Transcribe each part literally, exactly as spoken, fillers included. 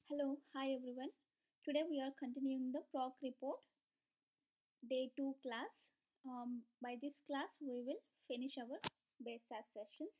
Hello, hi everyone. Today we are continuing the proc report day two class. Um, by this class, we will finish our base S A S sessions.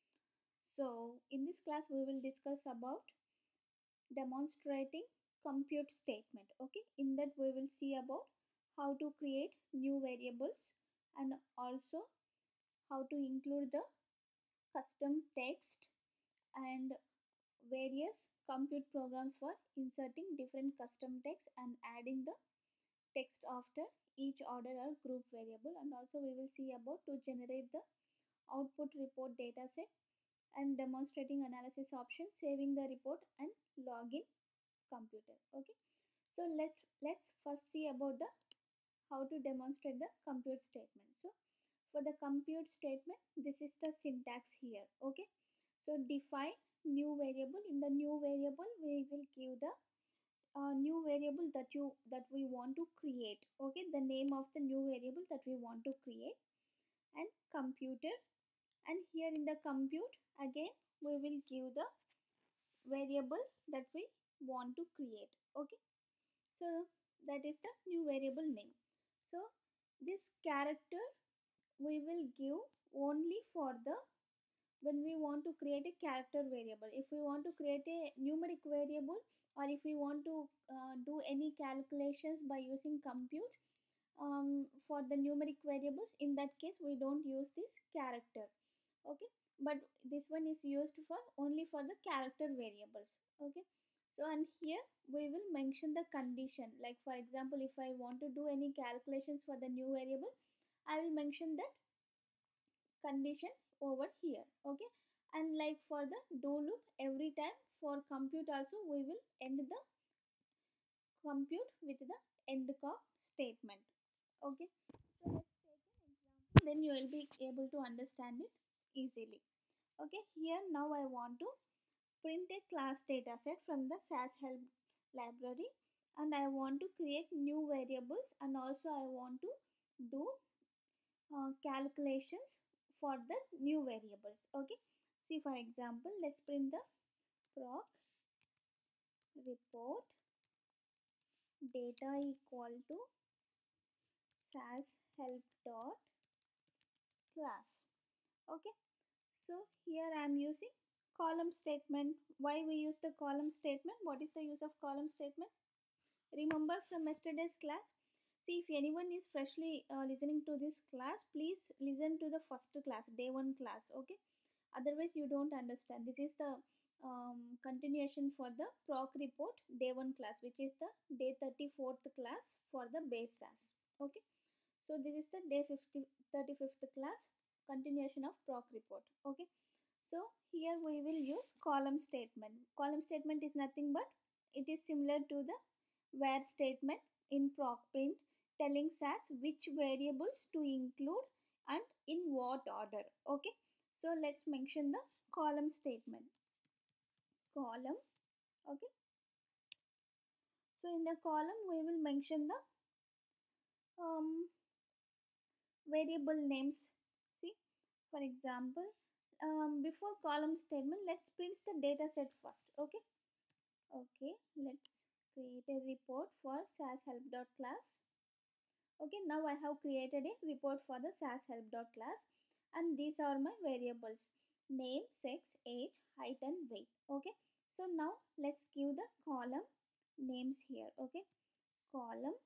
So, in this class, we will discuss about demonstrating compute statement. Okay, in that we will see about how to create new variables and also how to include the custom text and various compute programs for inserting different custom text and adding the text after each order or group variable, and also we will see about to generate the output report dataset and demonstrating analysis option, saving the report and login computer. Okay, so let's let's first see about the how to demonstrate the compute statement. So for the compute statement, this is the syntax here. Okay, so define new variable. In the new variable we will give the uh, new variable that you that we want to create. Okay, the name of the new variable that we want to create, and computer, and here in the compute again we will give the variable that we want to create. Okay, so that is the new variable name. So this character we will give only for the when we want to create a character variable. If we want to create a numeric variable, or if we want to uh, do any calculations by using compute um, for the numeric variables, in that case we don't use this character. Okay, but this one is used for only for the character variables. Okay, so and here we will mention the condition, like for example if I want to do any calculations for the new variable, I will mention that condition over here. Okay, and like for the do loop, every time for compute also we will end the compute with the end call statement. Okay, so let's take an example, then you will be able to understand it easily. Okay, here now I want to print a class dataset from the S A S help library, and I want to create new variables, and also I want to do uh, calculations for the new variables. Okay, see for example let's print the proc report data equal to S A S help dot class. Okay, so here I am using column statement. Why we use the column statement? What is the use of column statement? Remember from yesterday's class? See, if anyone is freshly uh, listening to this class, please listen to the first class, day one class. Okay, otherwise you don't understand. This is the um, continuation for the proc report day one class, which is the day thirty-fourth class for the base S A S. Okay, so this is the day fifty, thirty-fifth class, continuation of proc report. Okay, so here we will use column statement. Column statement is nothing but it is similar to the where statement in proc print, telling S A S which variables to include and in what order. Okay, so let's mention the column statement. Column. Okay, so in the column we will mention the um, variable names. See, for example, um, before column statement, let's print the data set first. Okay, okay, let's create a report for S A S help class. Okay, now I have created a report for the S A S help class, and these are my variables: name, sex, age, height and weight. Okay, so now let's give the column names here. Okay, column.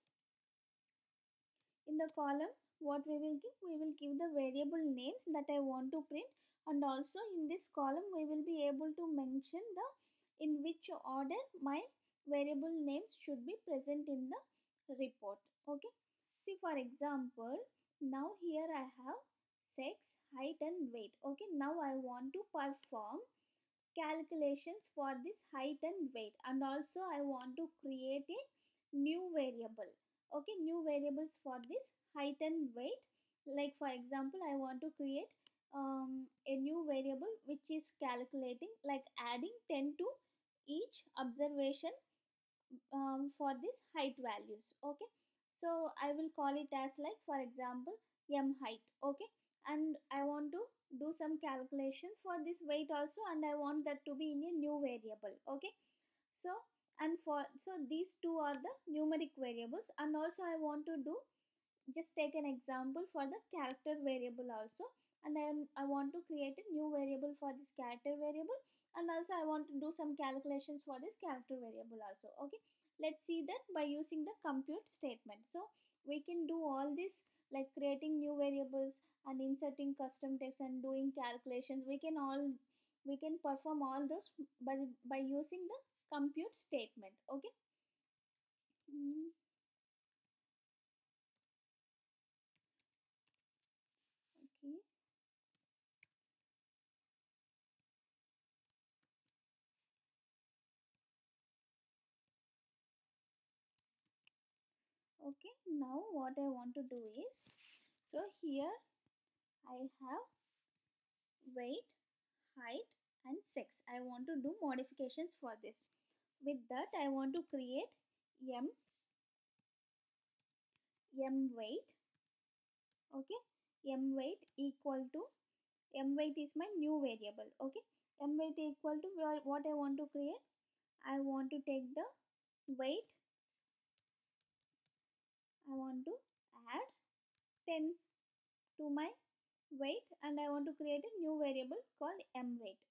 In the column, what we will give? We will give the variable names that I want to print, and also in this column we will be able to mention the in which order my variable names should be present in the report. Okay, see for example, now here I have sex, height and weight. Okay, now I want to perform calculations for this height and weight, and also I want to create a new variable. Okay, new variables for this height and weight. Like for example, I want to create um, a new variable which is calculating, like adding ten to each observation um, for this height values. Okay, so I will call it as like for example m height. Okay, and I want to do some calculations for this weight also, and I want that to be in a new variable. Okay, so And for so these two are the numeric variables. And also I want to do, just take an example for the character variable also. And then I want to create a new variable for this character variable, and also I want to do some calculations for this character variable also. Okay, let's see that by using the compute statement. So we can do all this, like creating new variables and inserting custom text and doing calculations. We can all we can perform all those by by using the compute statement. Okay. Mm, okay. Okay, now what I want to do is, so here I have weight, height and sex. I want to do modifications for this. With that I want to create m m weight. Okay, m weight equal to, m weight is my new variable. Okay, m weight equal to where, what I want to create, I want to take the weight, I want to add ten to my weight, and I want to create a new variable called m weight.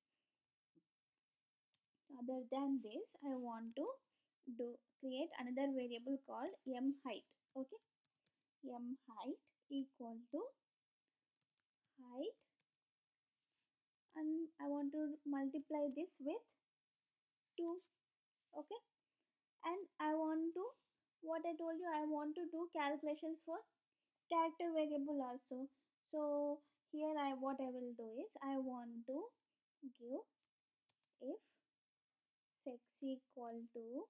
Other than this, I want to do create another variable called m height. Okay, m height equal to height, and I want to multiply this with two. Okay, and I want to, what I told you, I want to do calculations for character variable also. So here I, what I will do is, I want to give if sex equal to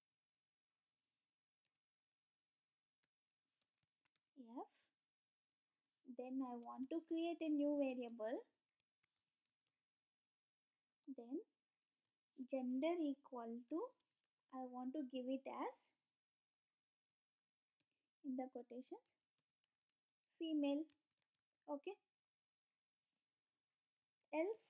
f, then I want to create a new variable, then gender equal to, I want to give it as, in the quotations, female. Okay, else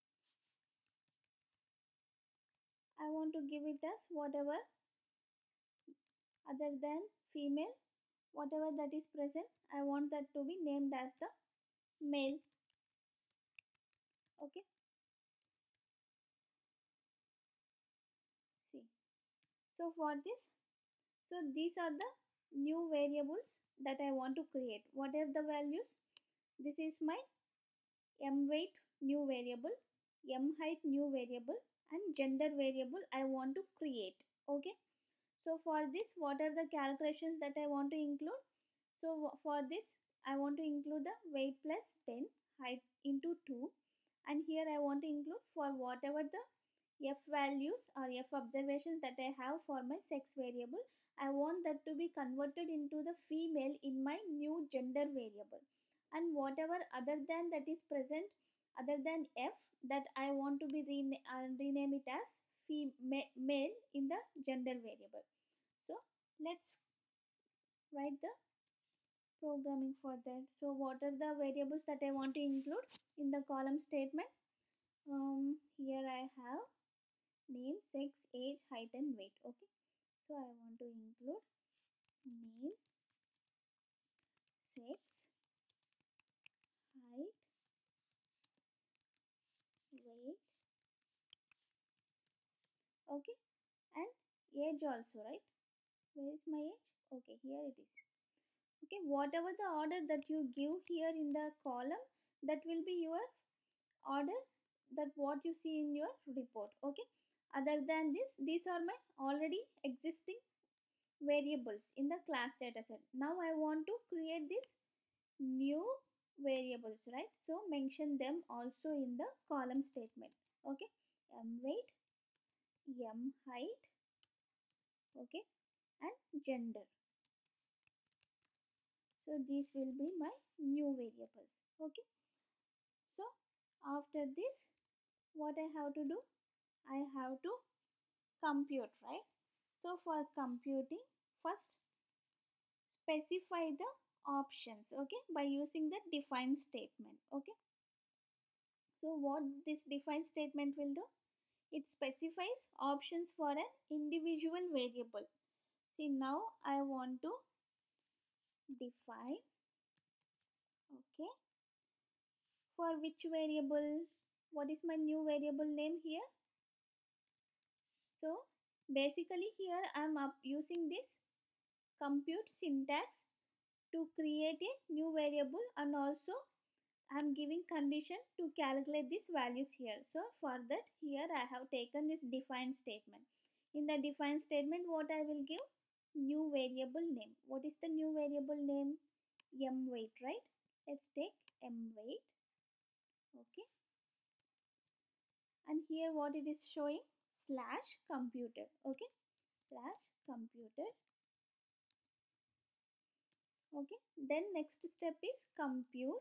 I want to give it as whatever other than female, whatever that is present, I want that to be named as the male. Okay, see, so for this, so these are the new variables that I want to create. What are the values? This is my m weight new variable, m height new variable, and gender variable I want to create. Okay, so for this, what are the calculations that I want to include? So for this, I want to include the weight plus ten, height into two, and here I want to include for whatever the f values or f observations that I have for my sex variable, I want that to be converted into the female in my new gender variable. And whatever other than that is present, other than f, that I want to be rena uh, rename it as female male in the gender variable. So let's write the programming for that. So what are the variables that I want to include in the column statement? Um, here I have name, sex, age, height and weight. Okay, so I want to include name, sex, height, weight. Okay, and age also, right? Where is my age? Okay, here it is. Okay, whatever the order that you give here in the column, that will be your order, that what you see in your report. Okay, other than this, these are my already existing variables in the class dataset. Now I want to create this new variables, right? So mention them also in the column statement. Okay, m weight, m height, okay, and gender. So these will be my new variables. Okay, so after this, what I have to do, I have to compute, right? So for computing, first specify the options, okay, by using the define statement. Okay, so what this define statement will do, It specifies options for an individual variable. See, now I want to define, okay, for which variable, what is my new variable name here? So basically here I am up using this compute syntax to create a new variable, and also I am giving condition to calculate these values here. So for that, here I have taken this define statement. In the define statement, what I will give? New variable name. What is the new variable name? Mweight, right? Let's take mweight. Okay. And here what it is showing? Slash computed. Okay. Slash computed. Okay. Then next step is compute.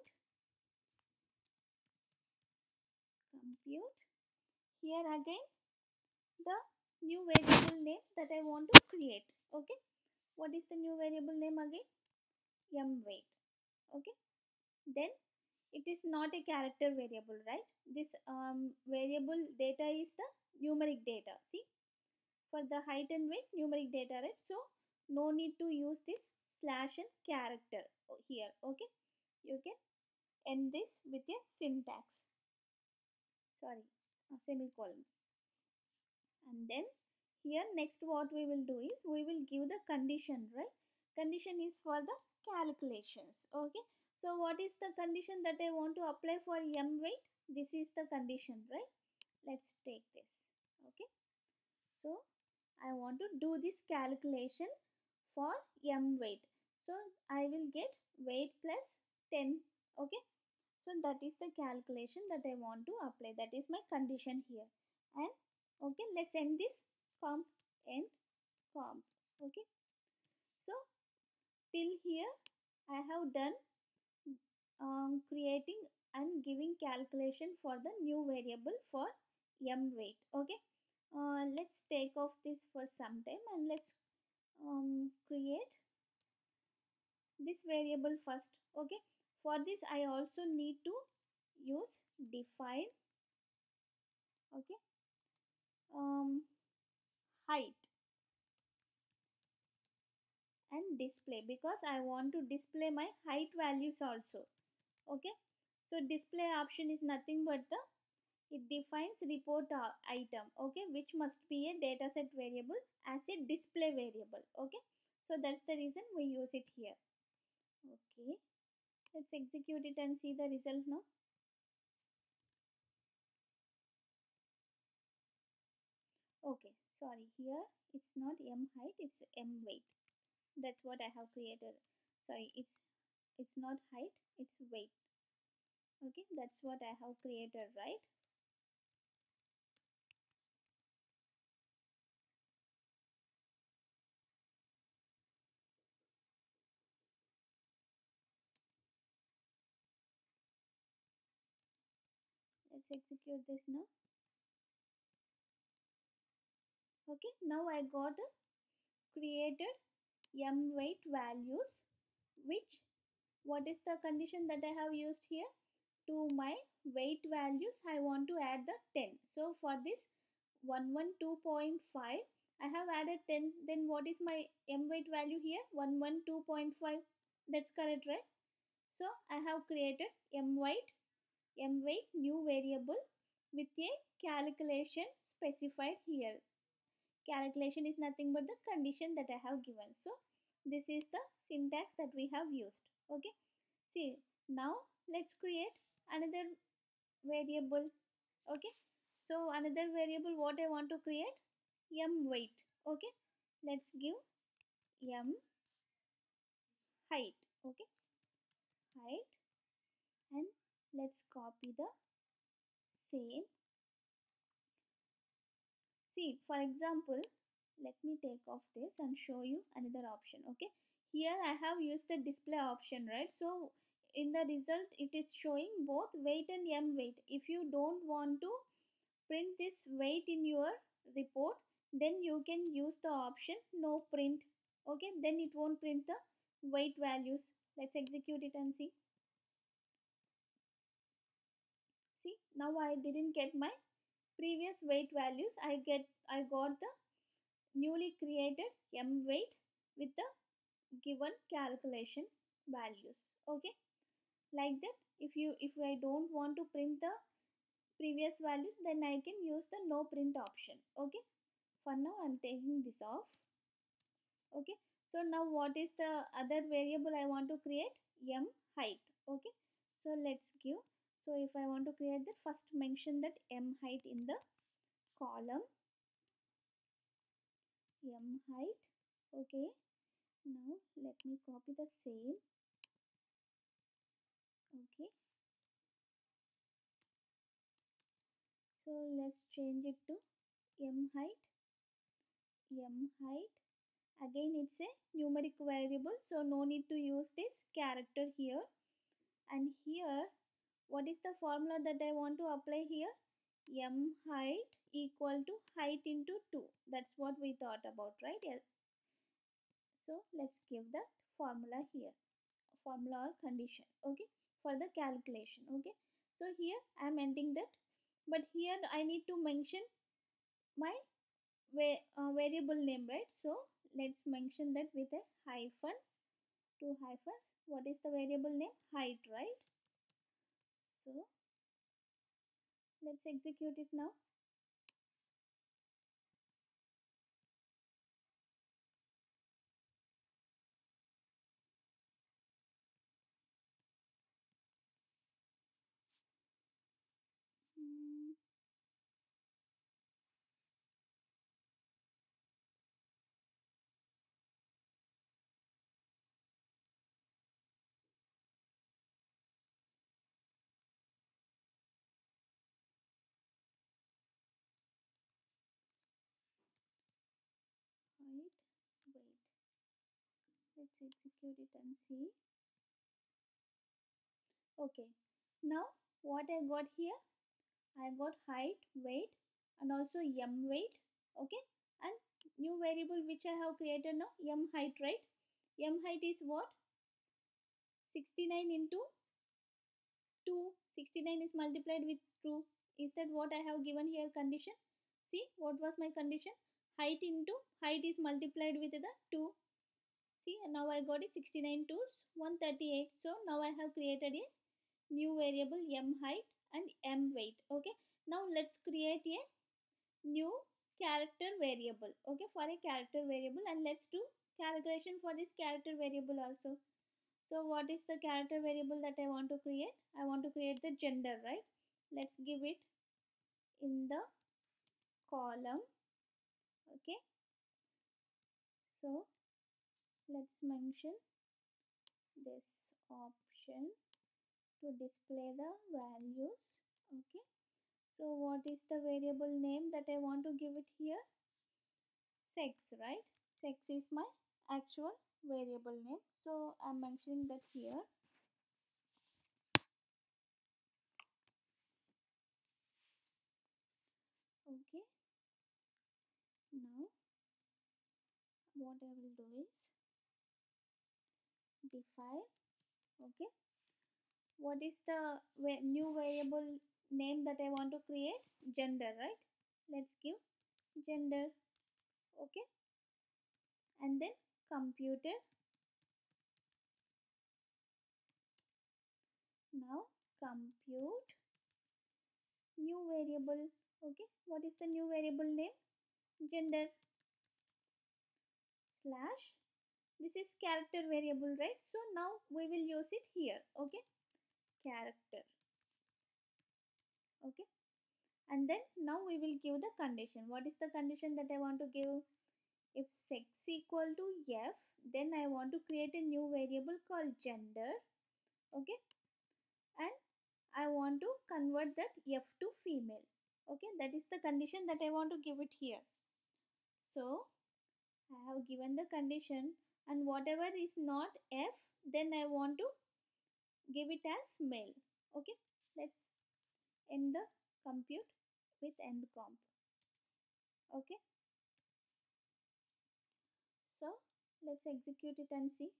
Compute. Here again the new variable name that I want to create. Okay. What is the new variable name again? Mweight. Okay. Then it is not a character variable, right? This um, variable data is the numeric data. See, for the height and weight, numeric data, right? So no need to use this slash and character here. Okay. You can end this with a syntax. Sorry, a semicolon. And then here next what we will do is we will give the condition, right? Condition is for the calculations. Okay. So what is the condition that I want to apply for mweight? This is the condition, right? Let's take this. Okay. So I want to do this calculation for mweight. So I will get weight plus ten. Okay. So that is the calculation that I want to apply. That is my condition here. And okay, let's end this comp end comp. Okay. So till here I have done um, creating and giving calculation for the new variable for mweight. Okay. Uh, let's take off this for some time and let's um, create this variable first. Okay. For this I also need to use define. Okay. Um, height and display, because I want to display my height values also. Okay. So display option is nothing but the it defines report uh, item, okay, which must be a dataset variable as a display variable. Okay. So that's the reason we use it here. Okay. Let's execute it and see the result now. Okay. Sorry, here it's not m height, it's m weight. That's what I have created. Sorry, it's it's not height, it's weight. Okay, that's what I have created, right? Let's execute this now. Okay, now I got a created mweight values, which what is the condition that I have used here? To my weight values I want to add the ten. So for this one twelve point five I have added ten. Then what is my mweight value here? one twelve point five. That's correct, right? So I have created mweight mweight new variable with a calculation specified here. Calculation is nothing but the condition that I have given. So this is the syntax that we have used. Okay. See, now let's create another variable. Okay. So another variable what I want to create? Mweight. Okay. Let's give m height. Okay. Height, and let's copy the same. See, for example, let me take off this and show you another option. Okay. Here I have used the display option, right? So in the result it is showing both weight and mweight. If you don't want to print this weight in your report, then you can use the option no print. Okay, then it won't print the weight values. Let's execute it and see. See, now I didn't get my previous weight values, I get I got the newly created m weight with the given calculation values. Okay, like that. If you if I don't want to print the previous values, then I can use the no print option. Okay, for now I'm taking this off. Okay, so now what is the other variable I want to create? M height. Okay, so let's give. So if I want to create that, first mention that m height in the column. M height. Okay, now let me copy the same. Okay, so let's change it to m height. M height. Again, it's a numeric variable, so no need to use this character here. And here, what is the formula that I want to apply here? M height equal to height into two. That's what we thought about, right? Yes. So let's give the formula here, formula or condition. Okay, for the calculation. Okay, so here I am ending that, but here I need to mention my va- uh, variable name, right? So let's mention that with a hyphen, two hyphens. What is the variable name? Height, right? So let's execute it now. Hmm, height, weight. Let's execute it and see. Okay, now what I got here? I got height, weight, and also m weight. Okay, and new variable which I have created now, m height, right? M height is what? sixty-nine into two. sixty-nine is multiplied with two. Is that what I have given here condition? See, what was my condition? Height into height is multiplied with the two. See, and now I got it sixty-nine to one thirty-eight. So now I have created a new variable m height and m weight. Okay, now let's create a new character variable. Okay, for a character variable, and let's do calculation for this character variable also. So what is the character variable that I want to create? I want to create the gender, right? Let's give it in the column. Okay, so let's mention this option to display the values. Okay, so what is the variable name that I want to give it here? Sex, right? Sex is my actual variable name, so I'm mentioning that here. Okay, now what I will do is define. Okay, what is the va- new variable name that I want to create? Gender, right? Let's give gender. Okay, and then computed. Now compute new variable. Okay, what is the new variable name? Gender slash, this is character variable, right? So now we will use it here. Okay, character. Okay, and then now we will give the condition. What is the condition that I want to give? If sex equal to f, then I want to create a new variable called gender. Okay, and I want to convert that f to female. Okay, that is the condition that I want to give it here. So I have given the condition, and whatever is not f, then I want to give it as male. Okay, let's end the compute with end comp. Okay, so let's execute it and see.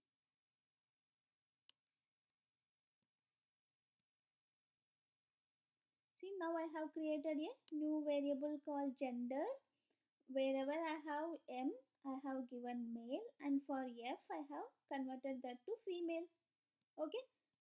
See, now I have created a new variable called gender. Wherever I have M, I have given male, and for F, I have converted that to female. Okay,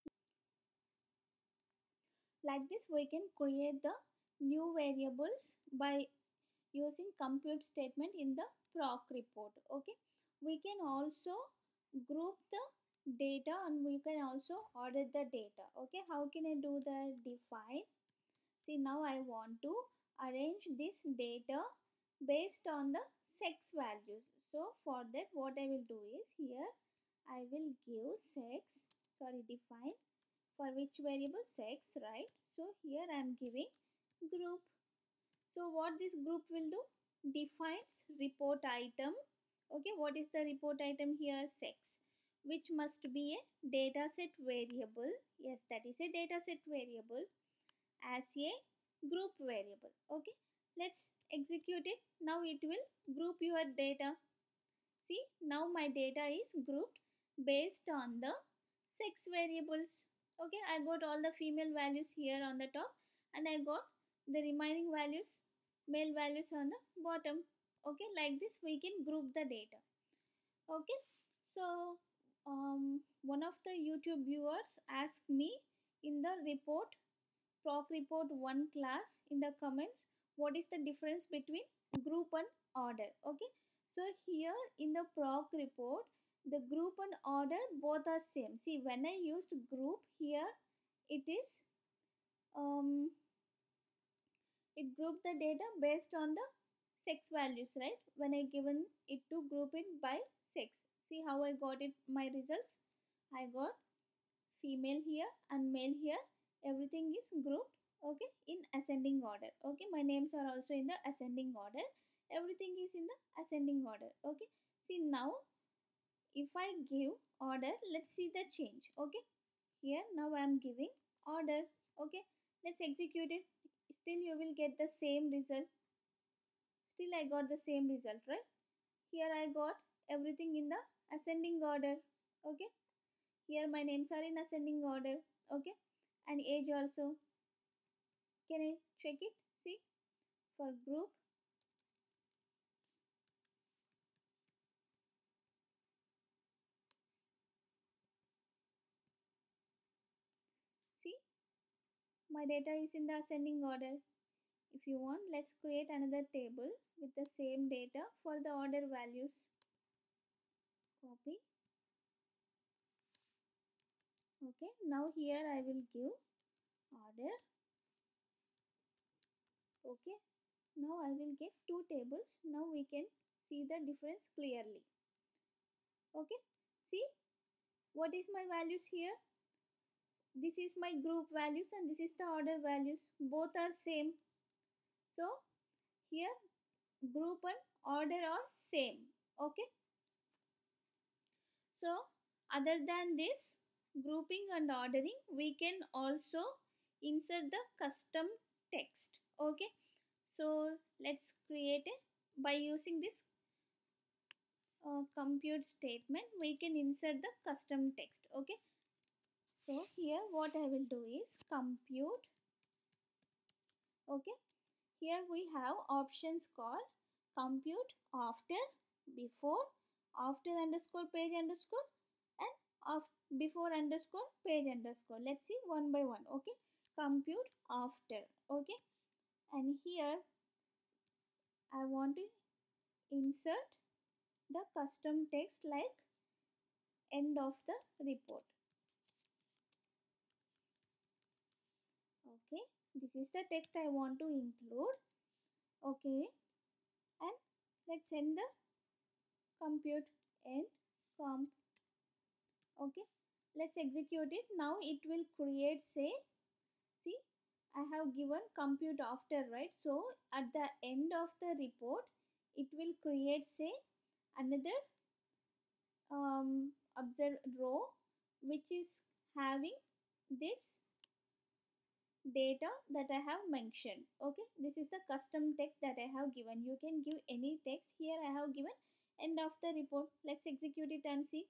like this we can create the new variables by using compute statement in the proc report. Okay, we can also group the data and we can also order the data. Okay, how can I do that? Define. See, now I want to arrange this data based on the sex values. So for that what I will do is, here I will give sex, sorry, define for which variable? Sex, right? So here I am giving group. So what this group will do? Defines report item. Okay, what is the report item here? Sex, which must be a dataset variable. Yes, that is a dataset variable as a group variable. Okay, let's execute it. Now it will group your data. See, now my data is grouped based on the sex variables. Okay, I got all the female values here on the top and I got the remaining values, male values on the bottom. Okay, like this we can group the data. Okay, so um, one of the YouTube viewers asked me in the report, proc report one class, in the comments, what is the difference between group and order. Okay, so here in the proc report, the group and order both are same. See, when I used group here, it is um, it grouped the data based on the sex values, right? When I given it to group it by sex, see how I got it, my results. I got female here and male here. Everything is grouped, okay, in ascending order. Okay, my names are also in the ascending order. Everything is in the ascending order. Okay, see, now if I give order, let's see the change. Okay, here now I am giving order. Okay, let's execute it. Still you will get the same result. Still I got the same result, right? Here I got everything in the ascending order. Okay, here my names are in ascending order. Okay, and age also. Can I check it? See, for group, see, my data is in the ascending order. If you want, let's create another table with the same data for the order values. Copy. Okay, now here I will give order. Okay, now I will get two tables. Now we can see the difference clearly. Okay, see, what is my values here? This is my group values and this is the order values. Both are same. So here group and order are same. Okay, so other than this grouping and ordering, we can also insert the custom text. Okay, so let's create a, by using this uh, compute statement, we can insert the custom text. Okay, so here what I will do is compute. Okay, here we have options called compute after, before, after underscore page underscore, and of before underscore page underscore. Let's see one by one. Okay, compute after. Okay, and here I want to insert the custom text like end of the report. Okay, this is the text I want to include. Okay, and let's send the compute end comp. Okay, let's execute it. Now it will create, say, see, I have given compute after, right? So at the end of the report, it will create, say, another um, observe row which is having this data that I have mentioned. Okay, this is the custom text that I have given. You can give any text. Here I have given end of the report. Let's execute it and see.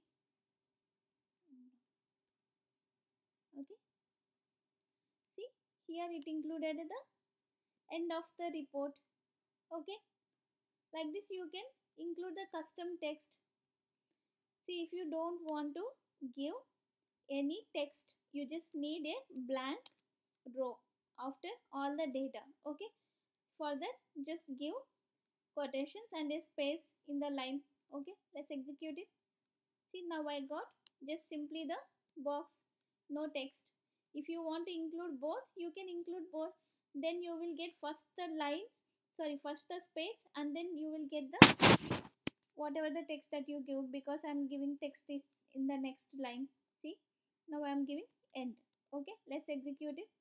Okay, see, here it included the end of the report. Okay, like this you can include the custom text. See, if you don't want to give any text, you just need a blank row after all the data. Okay, for that just give quotations and a space in the line. Okay, let's execute it. See, now I got just simply the box, no text. If you want to include both, you can include both. Then you will get first the line, sorry, first the space, and then you will get the whatever the text that you give, because I'm giving text is in the next line. See, now I'm giving end. Okay, let's execute it.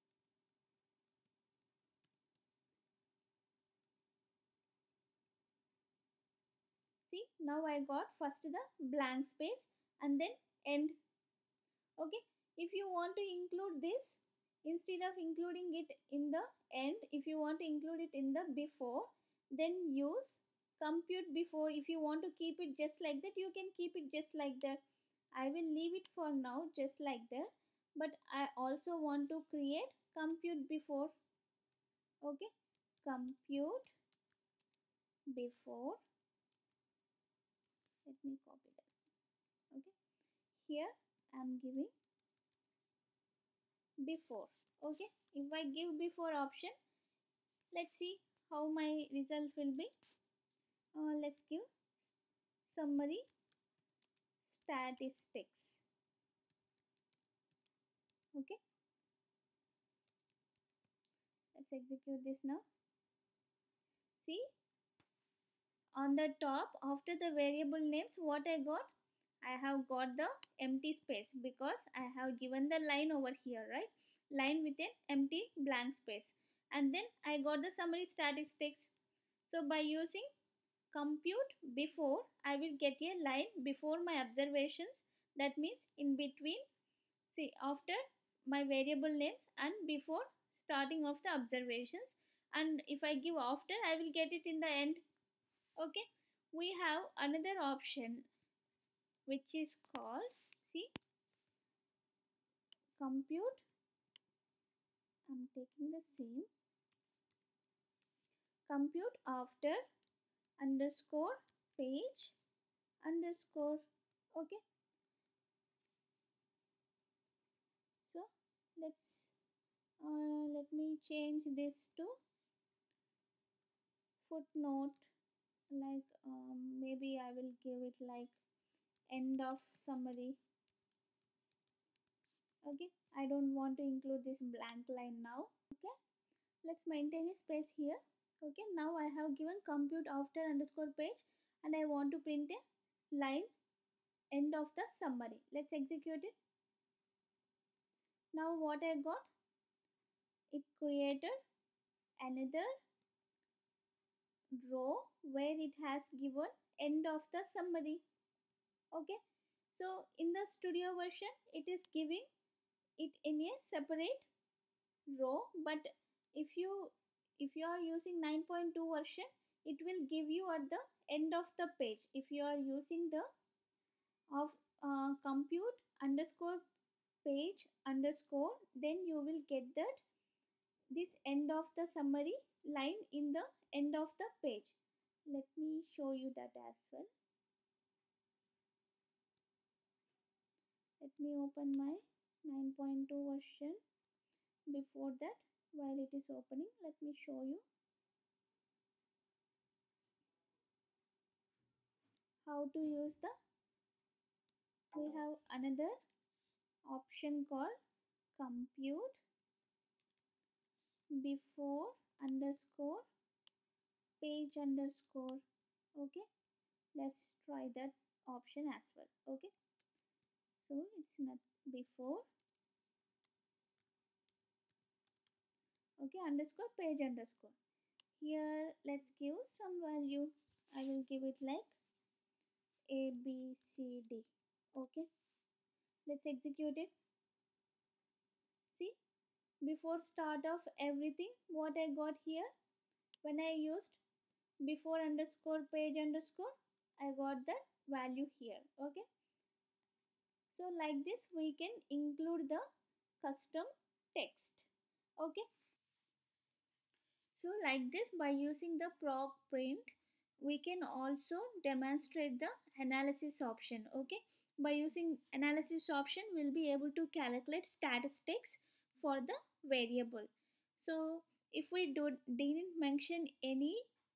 See, now I got first the blank space and then end. Okay, if you want to include this, instead of including it in the end, if you want to include it in the before, then use compute before. If you want to keep it just like that, you can keep it just like that. I will leave it for now just like that, but I also want to create compute before. Okay, compute before, let me copy that. Okay, here I am giving before. Okay, if I give before option, let's see how my result will be. Uh, let's give summary statistics. Okay, let's execute this now. See, on the top after the variable names, what I got? I have got the empty space because I have given the line over here, right? Line with an empty blank space. And then I got the summary statistics. So by using compute before, I will get a line before my observations. That means in between, see, after my variable names and before starting of the observations. And if I give after, I will get it in the end. Okay, we have another option which is called, see, compute. I'm taking the same, compute after underscore page underscore. Okay, so let's uh, let me change this to footnote, like um, maybe I will give it like end of summary. Okay, I don't want to include this blank line now. Okay, let's maintain a space here. Okay, now I have given compute after underscore page and I want to print a line end of the summary. Let's execute it. Now what I got, it created another row where it has given end of the summary. Okay, so in the studio version it is giving it in a separate row, but if you if you are using nine point two version, it will give you at the end of the page. If you are using the of uh, compute underscore page underscore, then you will get that this end of the summary line in the end of the page. Let me show you that as well. Let me open my nine point two version. Before that, while it is opening, let me show you how to use the, we have another option called compute before underscore page underscore. Okay, let's try that option as well. Okay, so it's not before, okay, underscore page underscore. Here let's give some value. I will give it like A B C D. Okay, let's execute it. See, before start of everything, what I got here, when I used before underscore page underscore, I got that value here. Okay, so like this we can include the custom text. Okay, So like this, by using the proc print, we can also demonstrate the analysis option. Okay, by using analysis option, we'll be able to calculate statistics for the variable. So if we do, didn't mention any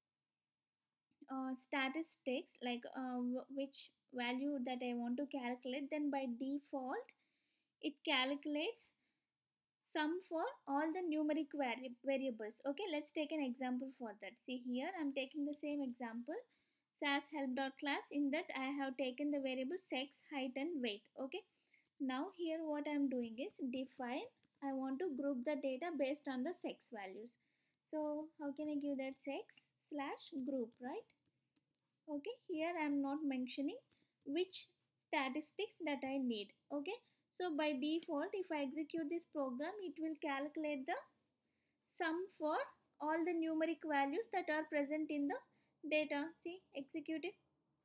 uh, statistics like uh, which value that I want to calculate, then by default it calculates sum for all the numeric vari variables. Okay, let's take an example for that. See here, I'm taking the same example, SAS help.class. In that, I have taken the variable sex, height, and weight. Okay, now here what I'm doing is define. I want to group the data based on the sex values. So how can I give that sex slash group, right? Okay, here I am not mentioning which statistics that I need. Okay, so by default, if I execute this program, it will calculate the sum for all the numeric values that are present in the data. See, execute it.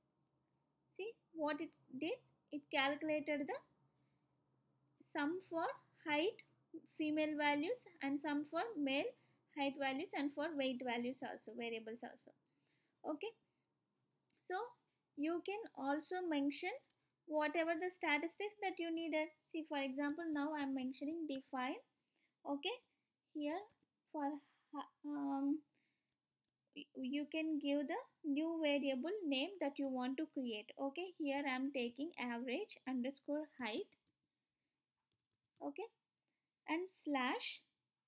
See what it did? It calculated the sum for height, female values, and sum for male height values, and for weight values also, variables also. Okay, so you can also mention whatever the statistics that you needed. See, for example, now I am mentioning define. Okay, here for um, you can give the new variable name that you want to create. Okay, here I am taking average underscore height. Okay, and slash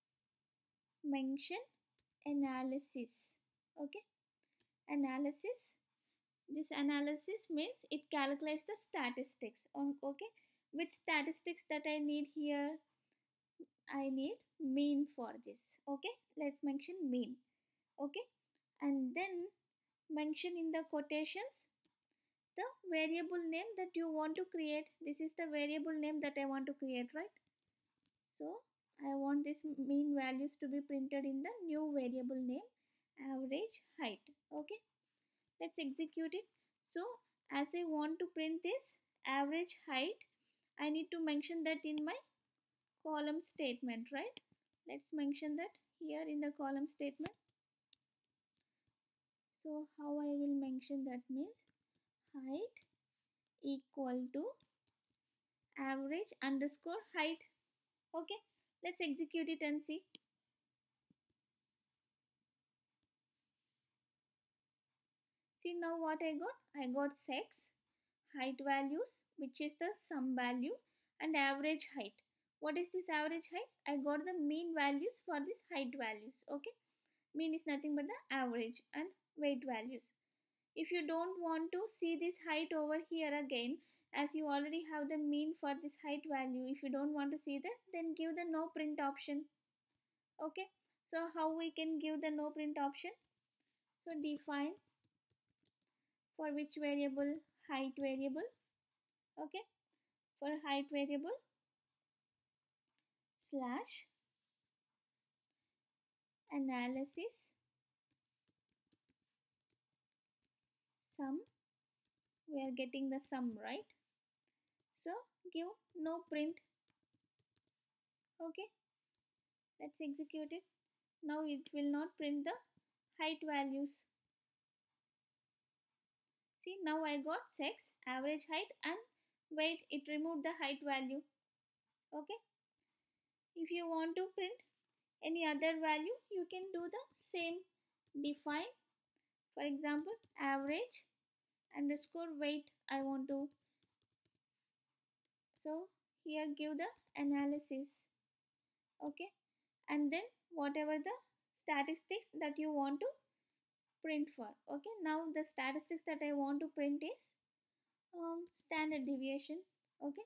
mention analysis. Okay, analysis. This analysis means it calculates the statistics. Um, okay, which statistics that I need here? I need mean for this. Okay, let's mention mean. Okay, and then mention in the quotations the variable name that you want to create. This is the variable name that I want to create, right? So I want this mean values to be printed in the new variable name average height. Okay, let's execute it. So as I want to print this average height, I need to mention that in my column statement, right? Let's mention that here in the column statement. So how I will mention that means height equal to average underscore height. Okay, let's execute it and see. See now what I got? I got sex, height values, which is the sum value, and average height. What is this average height? I got the mean values for this height values. Okay, mean is nothing but the average, and weight values. If you don't want to see this height over here again, as you already have the mean for this height value, if you don't want to see that, then give the no print option. Okay, so how we can give the no print option? So define for which variable? Height variable. Okay, for height variable slash analysis sum. We are getting the sum, right? So give no print. Okay, let's execute it. Now it will not print the height values. See, now I got sex, average height, and weight. It removed the height value. Okay, if you want to print any other value, you can do the same. Define, for example, average underscore weight. I want to, so here give the analysis. Okay, and then whatever the statistics that you want to print for. Okay, now the statistics that I want to print is um, standard deviation. Okay,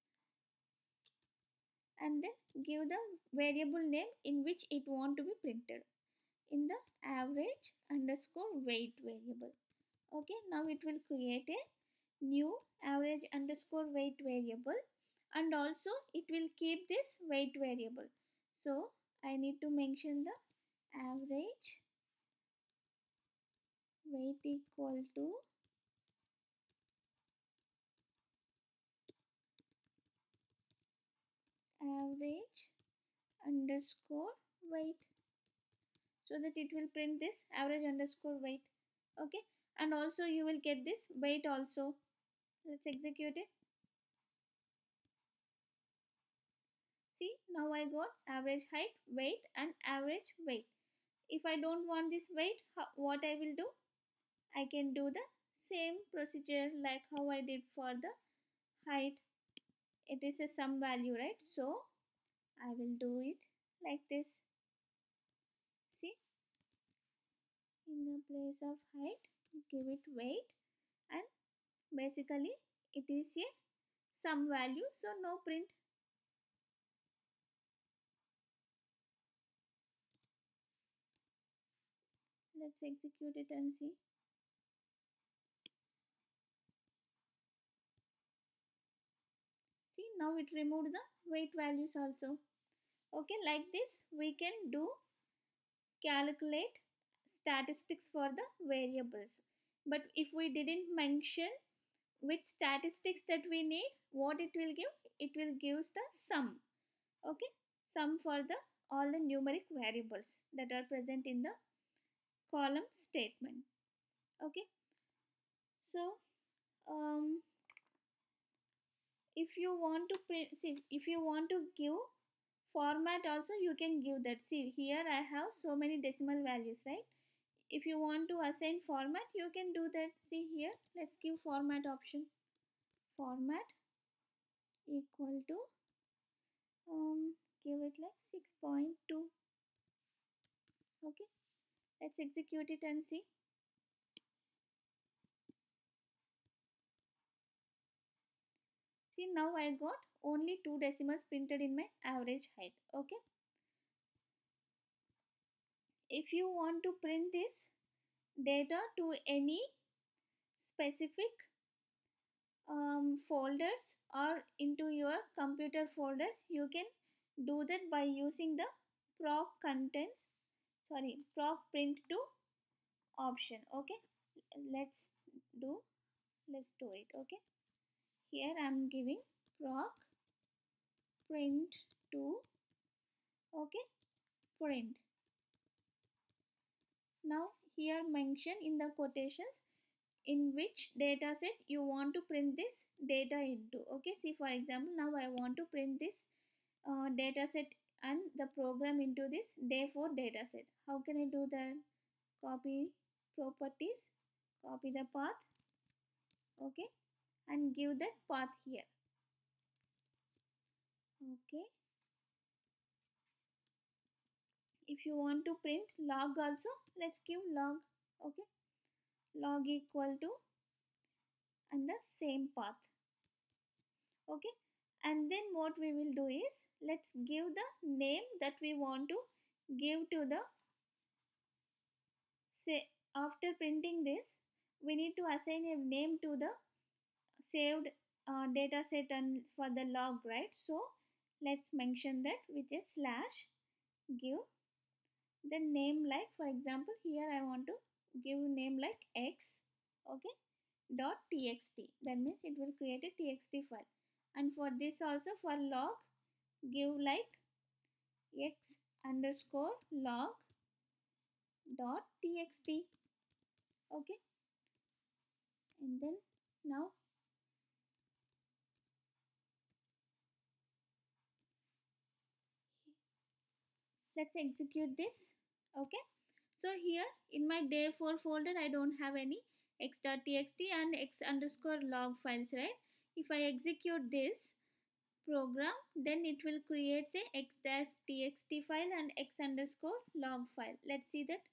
and then give the variable name in which it want to be printed in the average underscore weight variable. Okay, now it will create a new average underscore weight variable, and also it will keep this weight variable. So I need to mention the average weight equal to average underscore weight. so that it will print this average underscore weight. Okay, and also you will get this weight also. Let's execute it. See, now I got average height, weight and average weight. If I don't want this weight, what I will do? I can do the same procedure like how I did for the height. It is a sum value, right? So I will do it like this. See, in the place of height, give it weight, and basically it is a sum value, so no print. Let's execute it and see. See, now it removed the weight values also. Okay, like this we can do calculate statistics for the variables. But if we didn't mention which statistics that we need, what it will give? It will give the sum. Okay, sum for the all the numeric variables that are present in the column statement. Okay, so um, if you want to print, see, if you want to give format also, you can give that. See, here I have so many decimal values, right? If you want to assign format, you can do that. See here, let's give format option. Format equal to um give it like six point two. Okay, let's execute it and see. See, now I got only two decimals printed in my average height. Okay, if you want to print this data to any specific um, folders or into your computer folders, you can do that by using the proc contents sorry proc print to option. Okay, let's do let's do it. Okay, here I'm giving proc print to, okay, print. Now here mention in the quotations in which data set you want to print this data into. Okay, see, for example, now I want to print this uh, data set and the program into this day four data set. How can I do that? Copy properties, copy the path, okay, and give that path here. Okay, if you want to print log also, let's give log. Okay, log equal to and the same path. Okay, and then what we will do is, let's give the name that we want to give to the, say, after printing this we need to assign a name to the saved uh, data set and for the log, right? So let's mention that with a slash, give the name like, for example, here I want to give name like x, okay, dot txt. That means it will create a txt file. And for this also, for log, give like x underscore log dot txt. Okay, and then now let's execute this. Okay, so here in my day four folder I don't have any x.txt and x underscore log files, right? If I execute this program, then it will create a x-txt file and x underscore log file. Let's see that.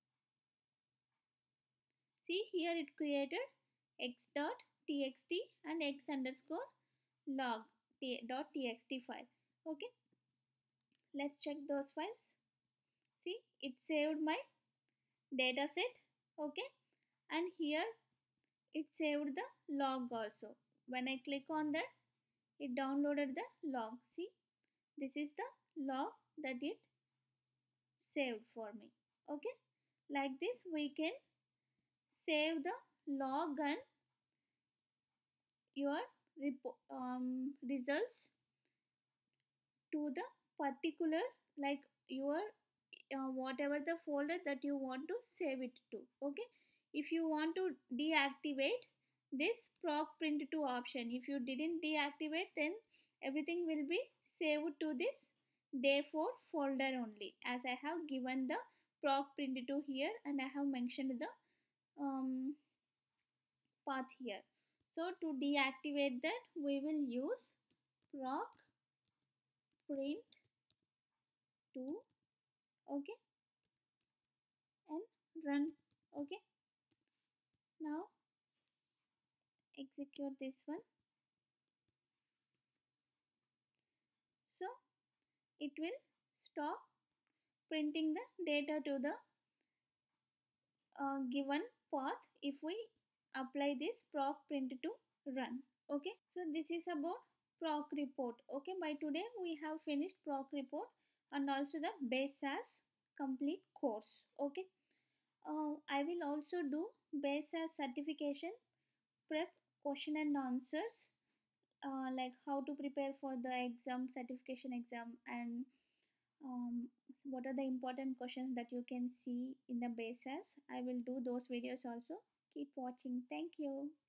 See, here it created x.txt and x underscore log dot txt file. Okay, let's check those files. See, it saved my data set. Okay, and here it saved the log also. When I click on that, it downloaded the log. See, this is the log that it saved for me. Okay, like this we can save the log and your um, results to the particular, like your uh, whatever the folder that you want to save it to. Okay, if you want to deactivate this proc print to option, if you didn't deactivate, then everything will be saved to this day four folder only, as I have given the proc print to here and I have mentioned the um, path here. So to deactivate that, we will use proc print to, okay, and run. Okay, now execute this one. So it will stop printing the data to the uh, given path if we apply this proc print to run. Okay, so this is about proc report. Okay, by today we have finished proc report and also the base as complete course. Okay, uh, I will also do base as certification prep question and answers, uh, like how to prepare for the exam, certification exam, and um, what are the important questions that you can see in the basis. I will do those videos also. Keep watching. Thank you.